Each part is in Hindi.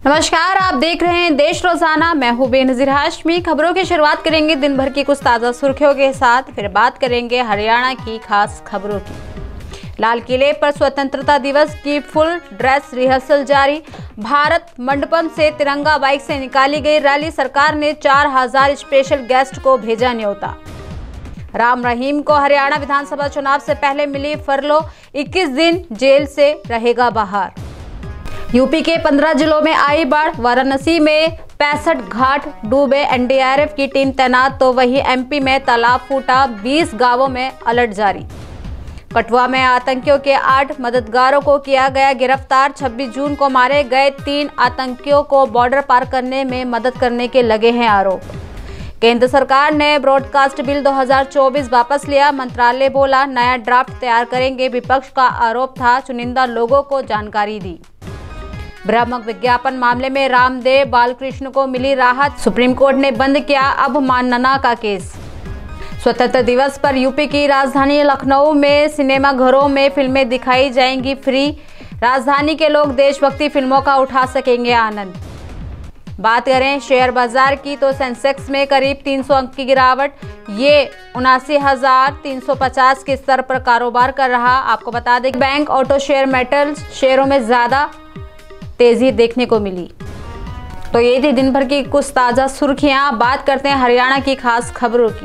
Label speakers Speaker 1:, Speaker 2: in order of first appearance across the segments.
Speaker 1: नमस्कार, आप देख रहे हैं देश रोजाना। मैं हूं बेनजीर हाशमी। खबरों की शुरुआत करेंगे दिन भर की कुछ ताज़ा सुर्खियों के साथ, फिर बात करेंगे हरियाणा की खास खबरों की। लाल किले पर स्वतंत्रता दिवस की फुल ड्रेस रिहर्सल जारी। भारत मंडपम से तिरंगा बाइक से निकाली गई रैली। सरकार ने 4000 स्पेशल गेस्ट को भेजा न्योता। राम रहीम को हरियाणा विधानसभा चुनाव से पहले मिली फरलो, 21 दिन जेल से रहेगा बाहर। यूपी के 15 जिलों में आई बाढ़। वाराणसी में 65 घाट डूबे, एनडीआरएफ की टीम तैनात। तो वहीं एमपी में तालाब फूटा, 20 गांवों में अलर्ट जारी। कठुआ में आतंकियों के 8 मददगारों को किया गया गिरफ्तार। 26 जून को मारे गए 3 आतंकियों को बॉर्डर पार करने में मदद करने के लगे हैं आरोप। केंद्र सरकार ने ब्रॉडकास्ट बिल 2024 वापस लिया। मंत्रालय बोला नया ड्राफ्ट तैयार करेंगे। विपक्ष का आरोप था चुनिंदा लोगों को जानकारी दी। भ्रामक विज्ञापन मामले में रामदेव बालकृष्ण को मिली राहत। सुप्रीम कोर्ट ने बंद किया अवमानना का केस। स्वतंत्रता दिवस पर यूपी की राजधानी लखनऊ में सिनेमा घरों में फिल्में दिखाई जाएंगी फ्री। राजधानी के लोग देशभक्ति फिल्मों का उठा सकेंगे आनंद। बात करें शेयर बाजार की तो सेंसेक्स में करीब 300 अंक की गिरावट, ये 79,350 के स्तर पर कारोबार कर रहा। आपको बता दें बैंक, ऑटो शेयर, मेटल शेयरों में ज्यादा तेजी देखने को मिली। तो ये थी दिन भर की कुछ ताजा सुर्खियां। बात करते हैं हरियाणा की खास खबरों की।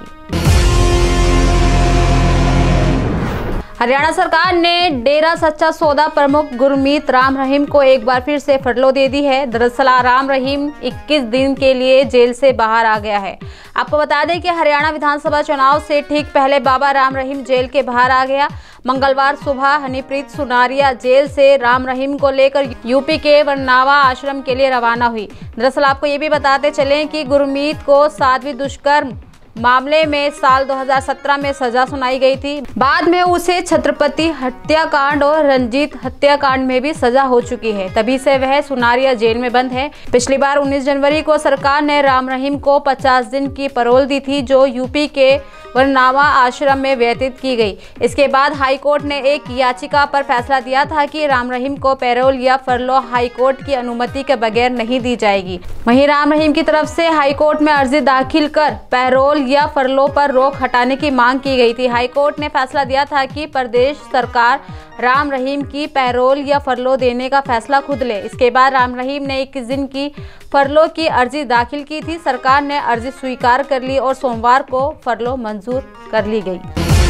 Speaker 1: हरियाणा सरकार ने डेरा सच्चा सौदा प्रमुख गुरमीत राम रहीम को एक बार फिर से फरलो दे दी है। दरअसल राम रहीम 21 दिन के लिए जेल से बाहर आ गया है। आपको बता दें कि हरियाणा विधानसभा चुनाव से ठीक पहले बाबा राम रहीम जेल के बाहर आ गया। मंगलवार सुबह हनीप्रीत सुनारिया जेल से राम रहीम को लेकर यूपी के वरनावा आश्रम के लिए रवाना हुई। दरअसल आपको ये भी बताते चलें कि गुरमीत को साध्वी दुष्कर्म मामले में साल 2017 में सजा सुनाई गई थी। बाद में उसे छत्रपति हत्याकांड और रंजीत हत्याकांड में भी सजा हो चुकी है। तभी से वह सुनारिया जेल में बंद है। पिछली बार 19 जनवरी को सरकार ने राम रहीम को 50 दिन की पैरोल दी थी, जो यूपी के वरनावा आश्रम में व्यतीत की गई। इसके बाद हाईकोर्ट ने एक याचिका पर फैसला दिया था कि राम रहीम को पैरोल या फरलो हाईकोर्ट की अनुमति के बगैर नहीं दी जाएगी। वहीं राम रहीम की तरफ से हाईकोर्ट में अर्जी दाखिल कर पैरोल या फरलो पर रोक हटाने की मांग की गई थी। हाईकोर्ट ने फैसला दिया था कि प्रदेश सरकार राम रहीम की पैरोल या फरलो देने का फैसला खुद ले। इसके बाद राम रहीम ने 21 दिन की फरलो की अर्जी दाखिल की थी। सरकार ने अर्जी स्वीकार कर ली और सोमवार को फरलो मंजूर कर ली गई।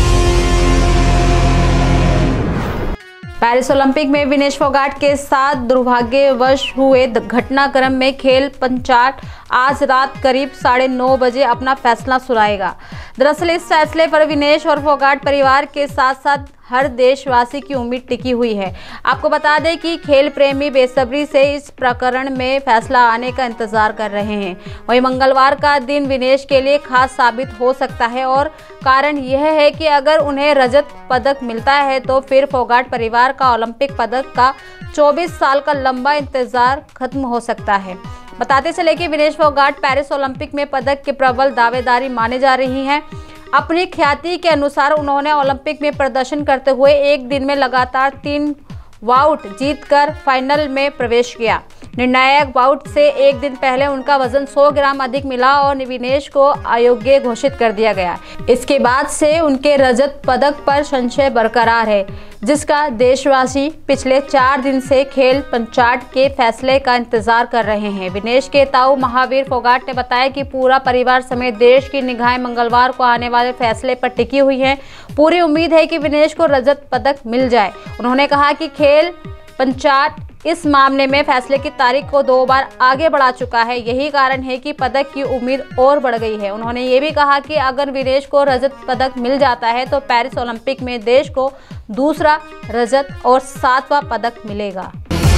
Speaker 1: पेरिस ओलंपिक में विनेश फोगाट के साथ दुर्भाग्यवश हुए घटनाक्रम में खेल पंचायत आज रात करीब 9:30 बजे अपना फैसला सुनाएगा। दरअसल इस फैसले पर विनेश और फोगाट परिवार के साथ साथ हर देशवासी की उम्मीद टिकी हुई है। आपको बता दें कि खेल प्रेमी बेसब्री से इस प्रकरण में फैसला आने का इंतजार कर रहे हैं। वहीं मंगलवार का दिन विनेश के लिए खास साबित हो सकता है और कारण यह है कि अगर उन्हें रजत पदक मिलता है तो फिर फोगाट परिवार का ओलंपिक पदक का 24 साल का लंबा इंतजार खत्म हो सकता है। बताते चले कि विनेश फोगाट पेरिस ओलंपिक में पदक के प्रबल दावेदारी माने जा रही हैं। अपनी ख्याति के अनुसार उन्होंने ओलंपिक में प्रदर्शन करते हुए एक दिन में लगातार 3 बाउट जीतकर फाइनल में प्रवेश किया। निर्णायक बाउट से एक दिन पहले उनका वजन 100 ग्राम अधिक मिला और विनेश को अयोग्य घोषित कर दिया गया। इसके बाद से उनके रजत पदक पर संशय बरकरार है, जिसका देशवासी पिछले 4 दिन से खेल पंचायत के फैसले का इंतजार कर रहे हैं। विनेश के ताऊ महावीर फोगाट ने बताया कि पूरा परिवार समेत देश की निगाहें मंगलवार को आने वाले फैसले पर टिकी हुई हैं। पूरी उम्मीद है कि विनेश को रजत पदक मिल जाए। उन्होंने कहा कि खेल पंचायत इस मामले में फैसले की तारीख को 2 बार आगे बढ़ा चुका है। यही कारण है कि पदक की उम्मीद और बढ़ गई है। उन्होंने ये भी कहा कि अगर विनेश को रजत पदक मिल जाता है तो पेरिस ओलंपिक में देश को दूसरा रजत और 7वां पदक मिलेगा।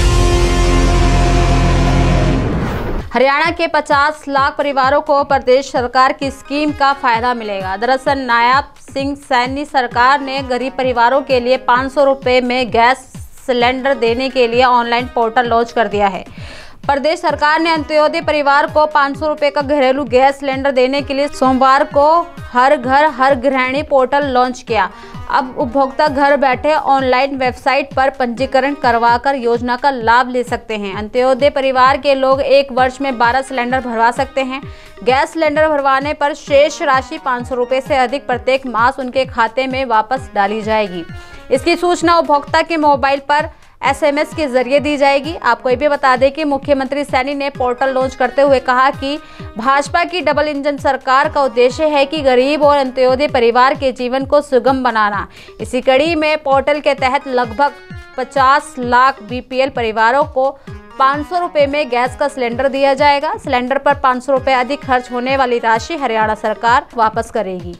Speaker 1: हरियाणा के 50 लाख परिवारों को प्रदेश सरकार की स्कीम का फायदा मिलेगा। दरअसल नायब सिंह सैनी सरकार ने गरीब परिवारों के लिए 500 रुपये में गैस सिलेंडर देने के लिए ऑनलाइन पोर्टल लॉन्च कर दिया है। प्रदेश सरकार ने अंत्योदय परिवार को 500 रुपए का घरेलू गैस सिलेंडर देने के लिए सोमवार को हर घर हर गृहिणी पोर्टल लॉन्च किया। अब उपभोक्ता घर बैठे ऑनलाइन वेबसाइट पर पंजीकरण करवाकर योजना का लाभ ले सकते हैं। अंत्योदय परिवार के लोग एक वर्ष में 12 सिलेंडर भरवा सकते हैं। गैस सिलेंडर भरवाने पर शेष राशि 500 रुपए से अधिक प्रत्येक मास उनके खाते में वापस डाली जाएगी। इसकी सूचना उपभोक्ता के मोबाइल पर SMS के जरिए दी जाएगी। आपको ये भी बता दें कि मुख्यमंत्री सैनी ने पोर्टल लॉन्च करते हुए कहा कि भाजपा की डबल इंजन सरकार का उद्देश्य है कि गरीब और अंत्योदय परिवार के जीवन को सुगम बनाना। इसी कड़ी में पोर्टल के तहत लगभग 50 लाख BPL परिवारों को 500 रुपए में गैस का सिलेंडर दिया जाएगा। सिलेंडर पर 500 रुपए अधिक खर्च होने वाली राशि हरियाणा सरकार वापस करेगी।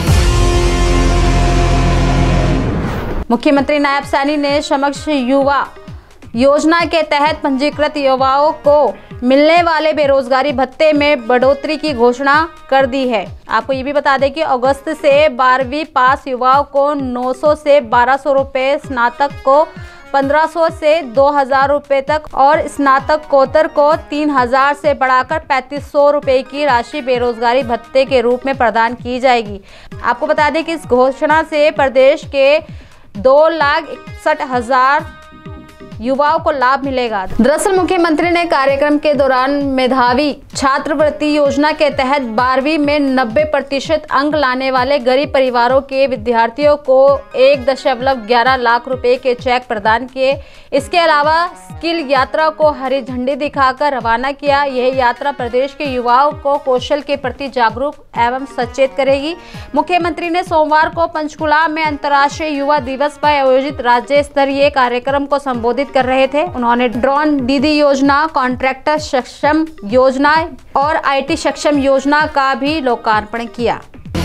Speaker 1: मुख्यमंत्री नायब सैनी ने समक्ष युवा योजना के तहत पंजीकृत युवाओं को मिलने वाले बेरोजगारी भत्ते में बढ़ोतरी की घोषणा कर दी है। आपको ये भी बता दें कि अगस्त से 12वीं पास युवाओं को 900 से 1200 रुपए, स्नातक को 1500 से 2000 रुपए तक और स्नातकोत्तर को 3000 से बढ़ाकर 3500 रुपए की राशि बेरोजगारी भत्ते के रूप में प्रदान की जाएगी। आपको बता दें कि इस घोषणा से प्रदेश के 2,61,000 युवाओं को लाभ मिलेगा। दरअसल मुख्यमंत्री ने कार्यक्रम के दौरान मेधावी छात्रवृत्ति योजना के तहत 12वीं में 90% अंक लाने वाले गरीब परिवारों के विद्यार्थियों को 1.11 लाख रुपए के चेक प्रदान किए। इसके अलावा स्किल यात्रा को हरी झंडी दिखाकर रवाना किया। यह यात्रा प्रदेश के युवाओं को कौशल के प्रति जागरूक एवं सचेत करेगी। मुख्यमंत्री ने सोमवार को पंचकुला में अंतर्राष्ट्रीय युवा दिवस पर आयोजित राज्य स्तरीय कार्यक्रम को संबोधित कर रहे थे। उन्होंने ड्रोन दीदी योजना, कॉन्ट्रैक्टर सक्षम योजना और IT सक्षम योजना का भी लोकार्पण किया।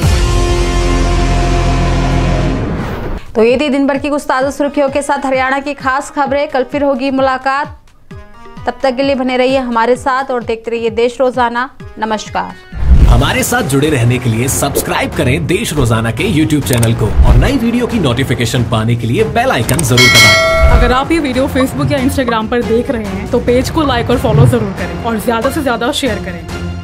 Speaker 1: तो ये थी दिन भर की कुछ ताजा सुर्खियों के साथ हरियाणा की खास खबरें। कल फिर होगी मुलाकात। तब तक के लिए बने रहिए हमारे साथ और देखते रहिए देश रोजाना। नमस्कार।
Speaker 2: हमारे साथ जुड़े रहने के लिए सब्सक्राइब करें देश रोजाना के YouTube चैनल को और नई वीडियो की नोटिफिकेशन पाने के लिए बेल आइकन जरूर दबाएं।
Speaker 3: अगर आप ये वीडियो Facebook या Instagram पर देख रहे हैं तो पेज को लाइक और फॉलो जरूर करें और ज्यादा से ज्यादा शेयर करें।